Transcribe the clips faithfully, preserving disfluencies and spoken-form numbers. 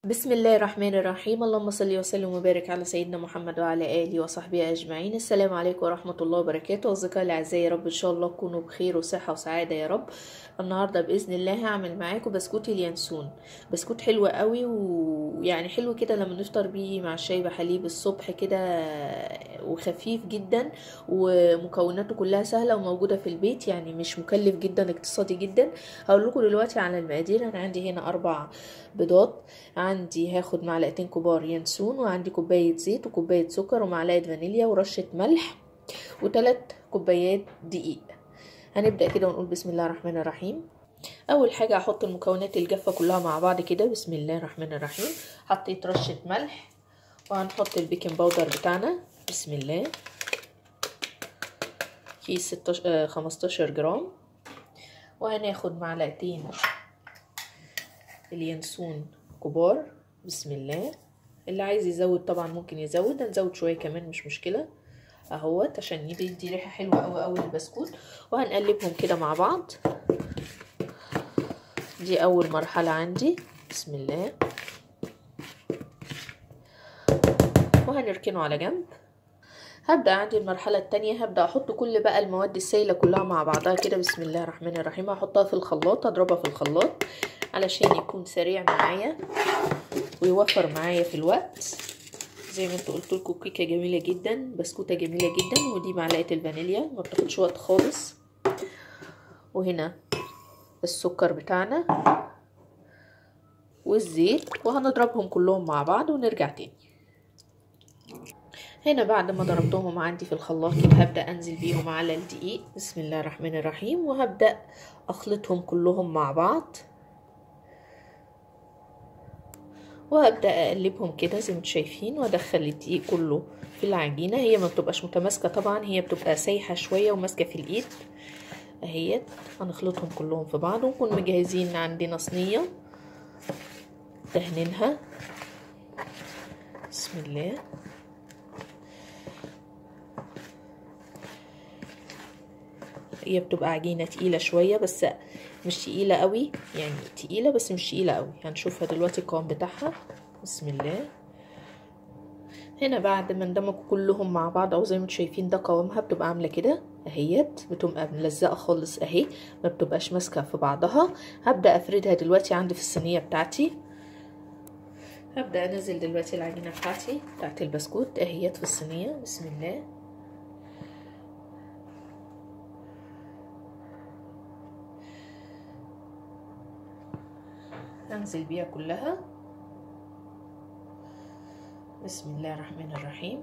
بسم الله الرحمن الرحيم. اللهم صل وسلم وبارك على سيدنا محمد وعلى اله وصحبه اجمعين. السلام عليكم ورحمه الله وبركاته. اصدقائي الاعزاء، يا رب ان شاء الله تكونوا بخير وصحه وسعاده يا رب. النهارده باذن الله هعمل معاكم بسكوت اليانسون. بسكوت حلو قوي، ويعني حلو كده لما نفطر بيه مع الشاي بحليب الصبح كده، وخفيف جدا، ومكوناته كلها سهله وموجوده في البيت، يعني مش مكلف جدا، اقتصادي جدا. هقول لكم دلوقتي على المقادير. انا عندي هنا اربع بيضات، عندي هاخد معلقتين كبار ينسون، وعندي كوباية زيت وكوباية سكر ومعلقة فانيليا ورشة ملح وثلاث كوبايات دقيق. هنبدأ كده ونقول بسم الله الرحمن الرحيم. اول حاجة هحط المكونات الجافة كلها مع بعض كده. بسم الله الرحمن الرحيم. حطيت رشة ملح، وهنحط البيكنج باودر بتاعنا. بسم الله. كيس خمستاشر جرام. وهناخد معلقتين اليانسون كبار. بسم الله. اللي عايز يزود طبعا ممكن يزود، هنزود شويه كمان مش مشكله اهوت، عشان يدي ريحه حلوه قوي قوي للبسكوت. وهنقلبهم كده مع بعض. دي اول مرحله عندي. بسم الله. وهنركنه على جنب. هبدا عندي المرحله الثانيه. هبدا احط كل بقى المواد السائله كلها مع بعضها كده. بسم الله الرحمن الرحيم. هحطها في الخلاط، اضربها في الخلاط علشان يكون سريع معايا ويوفر معايا في الوقت. زي ما انتوا قلت لكم، كيكه جميله جدا، بسكوته جميله جدا. ودي معلقه الفانيليا، ما بتاخدش وقت خالص. وهنا السكر بتاعنا والزيت، وهنضربهم كلهم مع بعض ونرجع تاني. هنا بعد ما ضربتهم عندي في الخلاط كده، هبدا انزل بيهم على الدقيق. بسم الله الرحمن الرحيم. وهبدا اخلطهم كلهم مع بعض، وهبدا اقلبهم كده زي ما انتم شايفين، وادخل الدقيق كله في العجينه. هي ما بتبقاش متماسكه طبعا، هي بتبقى سايحه شويه وماسكه في الايد اهيت. هنخلطهم كلهم في بعض، ونكون مجهزين عندنا صينيه دهنينها. بسم الله. هي بتبقى عجينه تقيله شويه، بس مش تقيله قوي، يعني تقيله بس مش تقيله قوي. هنشوفها دلوقتي القوام بتاعها. بسم الله. هنا بعد ما اندمجوا كلهم مع بعض، او زي ما انتم شايفين ده قوامها، بتبقى عامله كده اهيت، بتبقى ملزقه خالص اهي، ما بتبقاش ماسكه في بعضها. هبدا افردها دلوقتي عندي في الصينيه بتاعتي. هبدا انزل دلوقتي العجينه بتاعتي بتاعت البسكوت اهيت في الصينيه. بسم الله. انزل بيها كلها. بسم الله الرحمن الرحيم.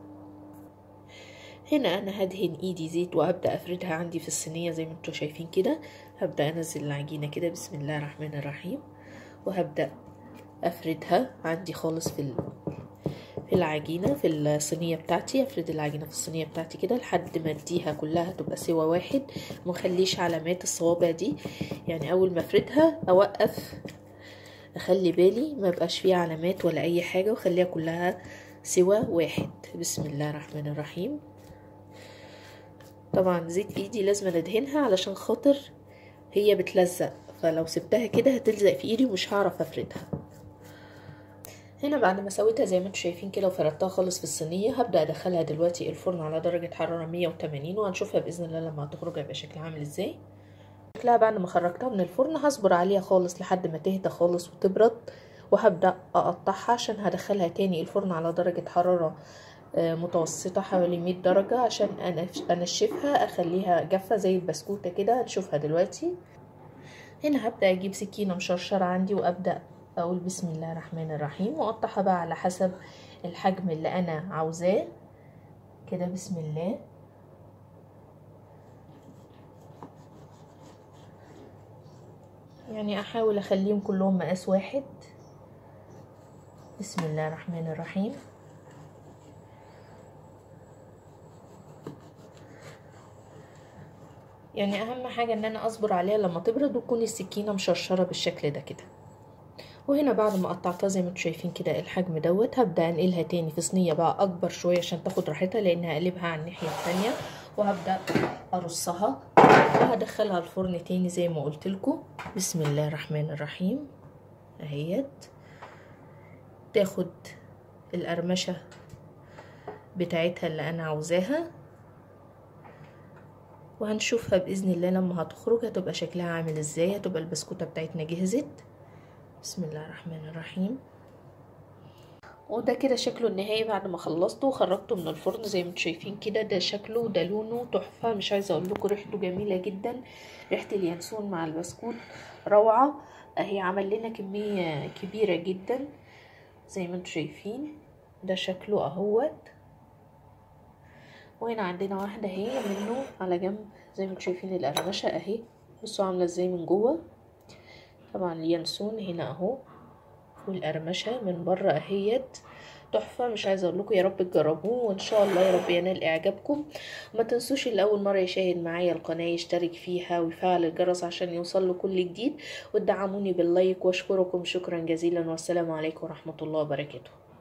هنا انا هدهن ايدي زيت، وهبدا افردها عندي في الصينيه زي ما انتم شايفين كده. هبدا انزل العجينه كده. بسم الله الرحمن الرحيم. وهبدا افردها عندي خالص في في العجينه في الصينيه بتاعتي. افرد العجينه في الصينيه بتاعتي كده لحد ما اديها كلها تبقى سوا واحد، مخليش علامات الصوابع دي، يعني اول ما افردها اوقف، اخلي بالي ما يبقاش فيها علامات ولا اي حاجه، وخليها كلها سوا واحد. بسم الله الرحمن الرحيم. طبعا زيت ايدي لازم ادهنها علشان خاطر هي بتلزق، فلو سبتها كده هتلزق في ايدي ومش هعرف افردها. هنا بعد ما سويتها زي ما انتم شايفين كده وفردتها خالص في الصينيه، هبدا ادخلها دلوقتي الفرن على درجه حراره مية وتمانين، وهنشوفها باذن الله لما تخرج هيبقى شكلها عامل ازاي. شكلها بعد ما خرجتها من الفرن هصبر عليها خالص لحد ما تهدى خالص وتبرد، وهبدا اقطعها عشان هدخلها تاني الفرن على درجه حراره متوسطه حوالي مية درجه، عشان انشفها اخليها جافه زي البسكوته كده. هنشوفها دلوقتي. هنا هبدا اجيب سكينه مشرشره عندي، وابدا اقول بسم الله الرحمن الرحيم، واقطعها بقى على حسب الحجم اللي انا عاوزاه كده. بسم الله. يعني احاول اخليهم كلهم مقاس واحد. بسم الله الرحمن الرحيم. يعني اهم حاجه ان انا اصبر عليها لما تبرد، وتكون السكينه مشرشره بالشكل ده كده. وهنا بعد ما قطعتها زي ما انتم شايفين كده الحجم دوت، هبدا انقلها تاني في صينيه بقى اكبر شويه عشان تاخد راحتها، لان هقلبها على الناحيه الثانيه، وهبدا ارصها وهدخلها الفرن تاني زي ما قلت لكم. بسم الله الرحمن الرحيم اهيت. تاخد القرمشة بتاعتها اللي انا عاوزاها، وهنشوفها باذن الله لما هتخرج هتبقى شكلها عامل ازاي. هتبقى البسكوتة بتاعتنا جهزت. بسم الله الرحمن الرحيم. وده كده شكله النهائي بعد ما خلصته وخرجته من الفرن زي ما انتم شايفين كده. ده شكله، ده لونه تحفه، مش عايزه اقول لكم ريحته جميله جدا. ريحه اليانسون مع البسكوت روعه. اهي عمل لنا كميه كبيره جدا زي ما انتم شايفين. ده شكله اهوت. وهنا عندنا واحده اهي منه على جنب زي ما انتم شايفين القرمشه اهي. بصوا عامله ازاي من جوه. طبعا اليانسون هنا اهو، والقرمشه من بره اهيت تحفه. مش عايزه اقول لكم، يا رب تجربوه وان شاء الله يا رب ينال اعجابكم. ما تنسوش اللي اول مره يشاهد معايا القناه يشترك فيها ويفعل الجرس عشان يوصل له كل جديد، وتدعموني باللايك. واشكركم شكرا جزيلا، والسلام عليكم ورحمه الله وبركاته.